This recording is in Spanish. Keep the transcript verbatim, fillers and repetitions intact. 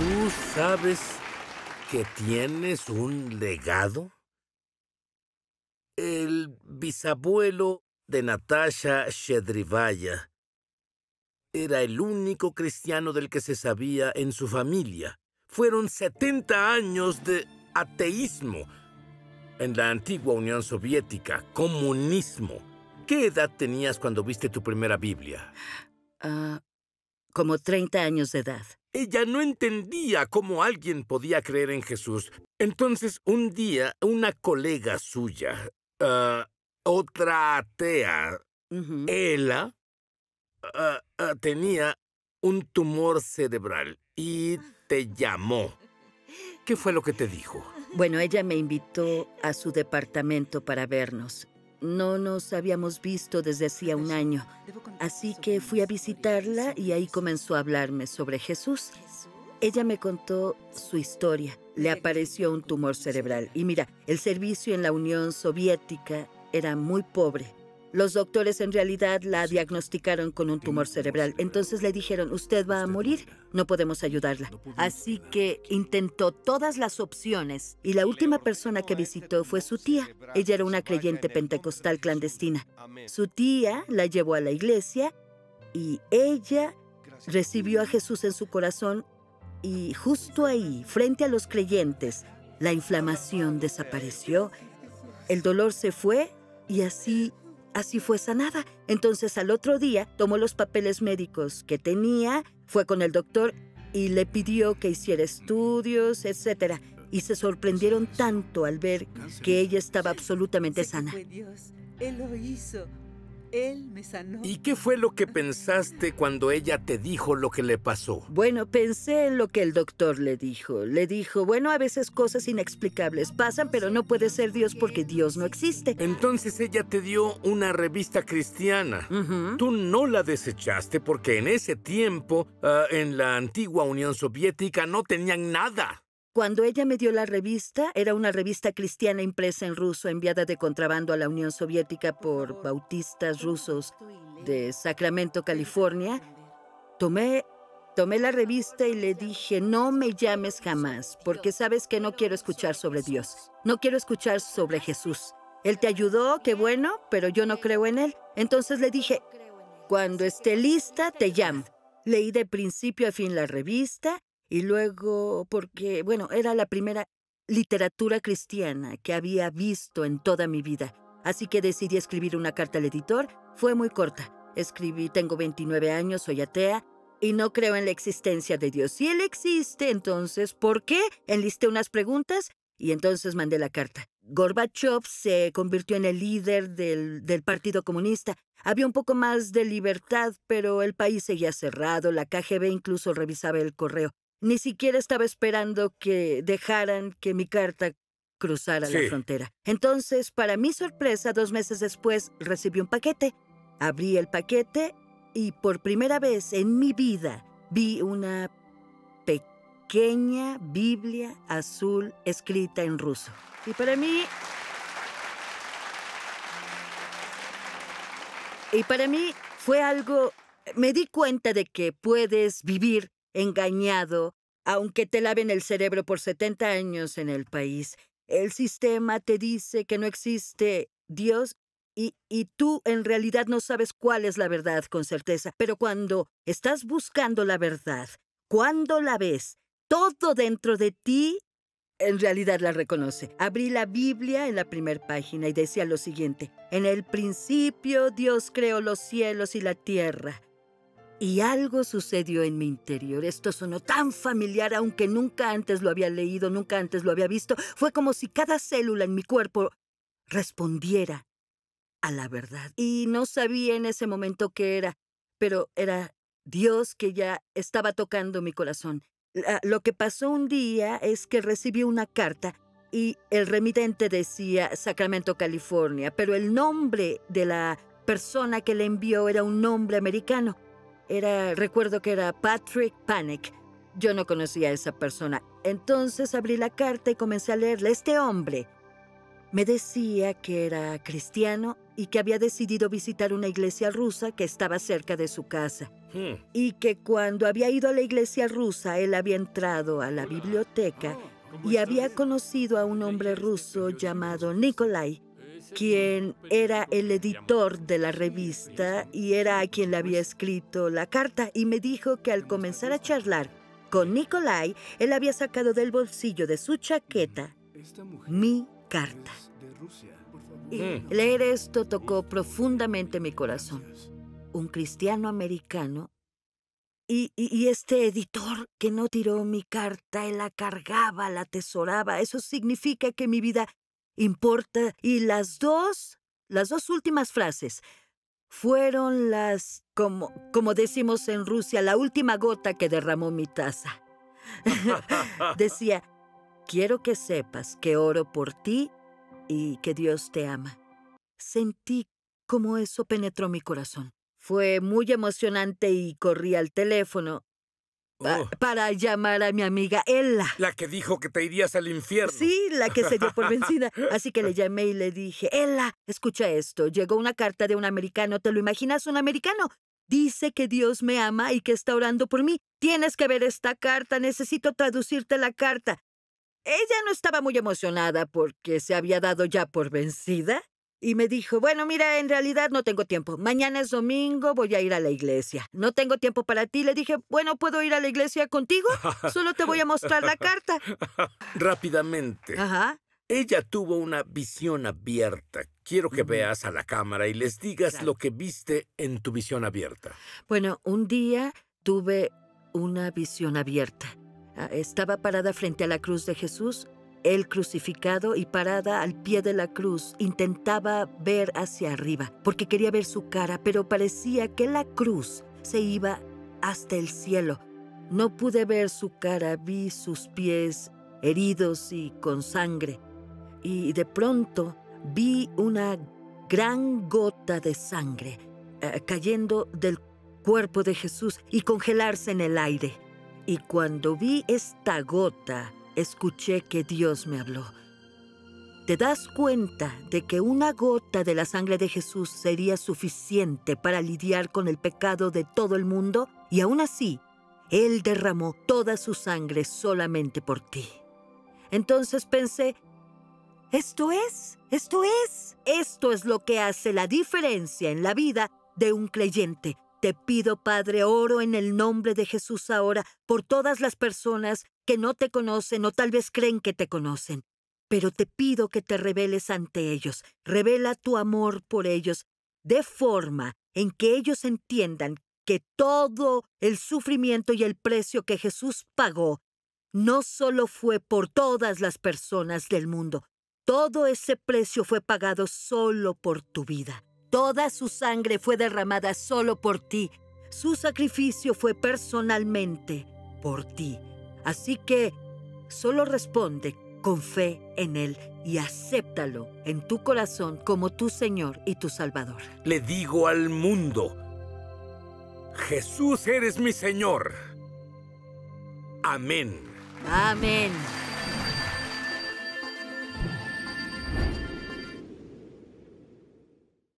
¿Tú sabes que tienes un legado? El bisabuelo de Natasha Shedrivaya era el único cristiano del que se sabía en su familia. Fueron setenta años de ateísmo en la antigua Unión Soviética, comunismo. ¿Qué edad tenías cuando viste tu primera Biblia? Ah, como treinta años de edad. Ella no entendía cómo alguien podía creer en Jesús. Entonces, un día, una colega suya, ah, otra atea, Ujú. Ella, ah, ah, tenía un tumor cerebral y te llamó. ¿Qué fue lo que te dijo? Bueno, ella me invitó a su departamento para vernos. No nos habíamos visto desde hacía un año, así que fui a visitarla y ahí comenzó a hablarme sobre Jesús. Ella me contó su historia. Le apareció un tumor cerebral. Y mira, el servicio en la Unión Soviética era muy pobre. Los doctores en realidad la diagnosticaron con un tumor cerebral. Entonces le dijeron, usted va a morir, no podemos ayudarla. Así que intentó todas las opciones y la última persona que visitó fue su tía. Ella era una creyente pentecostal clandestina. Su tía la llevó a la iglesia y ella recibió a Jesús en su corazón y justo ahí, frente a los creyentes, la inflamación desapareció, el dolor se fue y así... Así fue sanada. Entonces, al otro día, tomó los papeles médicos que tenía, fue con el doctor y le pidió que hiciera estudios, etcétera. Y se sorprendieron tanto al ver que ella estaba absolutamente sana. Fue Dios. Él lo hizo. Él me sanó. ¿Y qué fue lo que pensaste cuando ella te dijo lo que le pasó? Bueno, pensé en lo que el doctor le dijo. Le dijo, bueno, a veces cosas inexplicables pasan, pero no puede ser Dios porque Dios no existe. Entonces ella te dio una revista cristiana. Ujú. Tú no la desechaste porque en ese tiempo, ah, en la antigua Unión Soviética, no tenían nada. Cuando ella me dio la revista, era una revista cristiana impresa en ruso, enviada de contrabando a la Unión Soviética por bautistas rusos de Sacramento, California. Tomé, tomé la revista y le dije, no me llames jamás, porque sabes que no quiero escuchar sobre Dios. No quiero escuchar sobre Jesús. Él te ayudó, qué bueno, pero yo no creo en él. Entonces le dije, cuando esté lista, te llamo. Leí de principio a fin la revista y luego, porque, bueno, era la primera literatura cristiana que había visto en toda mi vida. Así que decidí escribir una carta al editor. Fue muy corta. Escribí, tengo veintinueve años, soy atea y no creo en la existencia de Dios. Si Él existe, entonces, ¿por qué? Enlisté unas preguntas y entonces mandé la carta. Gorbachev se convirtió en el líder del, del Partido Comunista. Había un poco más de libertad, pero el país seguía cerrado. La K G B incluso revisaba el correo. Ni siquiera estaba esperando que dejaran que mi carta cruzara Sí. la frontera. Entonces, para mi sorpresa, dos meses después recibí un paquete. Abrí el paquete y por primera vez en mi vida vi una pequeña Biblia azul escrita en ruso. Y para mí... Y para mí fue algo... Me di cuenta de que puedes vivir engañado, aunque te laven el cerebro por setenta años en el país. El sistema te dice que no existe Dios y, y tú en realidad no sabes cuál es la verdad con certeza. Pero cuando estás buscando la verdad, cuando la ves, todo dentro de ti en realidad la reconoce. Abrí la Biblia en la primera página y decía lo siguiente: en el principio Dios creó los cielos y la tierra. Y algo sucedió en mi interior. Esto sonó tan familiar, aunque nunca antes lo había leído, nunca antes lo había visto. Fue como si cada célula en mi cuerpo respondiera a la verdad. Y no sabía en ese momento qué era, pero era Dios que ya estaba tocando mi corazón. La- Lo que pasó un día es que recibí una carta y el remitente decía Sacramento, California, pero el nombre de la persona que le envió era un nombre americano. Era, recuerdo que era Patrick Panic. Yo no conocía a esa persona. Entonces abrí la carta y comencé a leerla. Este hombre Me decía que era cristiano y que había decidido visitar una iglesia rusa que estaba cerca de su casa. Hmm. Y que cuando había ido a la iglesia rusa, él había entrado a la biblioteca y había conocido a un hombre ruso llamado Nikolai, quien era el editor de la revista y era a quien le había escrito la carta. Y me dijo que al comenzar a charlar con Nikolai, él había sacado del bolsillo de su chaqueta mi carta. Y Mm. leer esto tocó profundamente mi corazón. Un cristiano americano y, y, y este editor que no tiró mi carta, él la cargaba, la atesoraba. Eso significa que mi vida importa. Y las dos, las dos últimas frases fueron las, como, como decimos en Rusia, la última gota que derramó mi taza. Decía, quiero que sepas que oro por ti y que Dios te ama. Sentí como eso penetró mi corazón. Fue muy emocionante y corrí al teléfono pa- Oh, para llamar a mi amiga Ella. la que dijo que te irías al infierno. Sí, la que se dio por vencida. Así que le llamé y le dije, Ella, escucha esto. Llegó una carta de un americano. ¿Te lo imaginas, un americano? Dice que Dios me ama y que está orando por mí. Tienes que ver esta carta. Necesito traducirte la carta. Ella no estaba muy emocionada porque se había dado ya por vencida. Y me dijo, bueno, mira, en realidad no tengo tiempo. Mañana es domingo, voy a ir a la iglesia. No tengo tiempo para ti. Le dije, bueno, ¿puedo ir a la iglesia contigo? Solo te voy a mostrar la carta. Rápidamente. Ajá. Ella tuvo una visión abierta. Quiero que veas a la cámara y les digas Claro. lo que viste en tu visión abierta. Bueno, un día tuve una visión abierta. Ah, Estaba parada frente a la cruz de Jesús, él crucificado, y parada al pie de la cruz intentaba ver hacia arriba, porque quería ver su cara, pero parecía que la cruz se iba hasta el cielo. No pude ver su cara, vi sus pies heridos y con sangre. Y de pronto vi una gran gota de sangre eh, cayendo del cuerpo de Jesús y congelarse en el aire. Y cuando vi esta gota, escuché que Dios me habló. ¿Te das cuenta de que una gota de la sangre de Jesús sería suficiente para lidiar con el pecado de todo el mundo? Y aún así, Él derramó toda su sangre solamente por ti. Entonces pensé, esto es, esto es, esto es lo que hace la diferencia en la vida de un creyente. Te pido, Padre, oro en el nombre de Jesús ahora por todas las personas que no te conocen o tal vez creen que te conocen. Pero te pido que te reveles ante ellos. Revela tu amor por ellos de forma en que ellos entiendan que todo el sufrimiento y el precio que Jesús pagó no solo fue por todas las personas del mundo. Todo ese precio fue pagado solo por tu vida. Toda su sangre fue derramada solo por ti. Su sacrificio fue personalmente por ti. Así que solo responde con fe en Él y acéptalo en tu corazón como tu Señor y tu Salvador. Le digo al mundo, Jesús, eres mi Señor. Amén. Amén.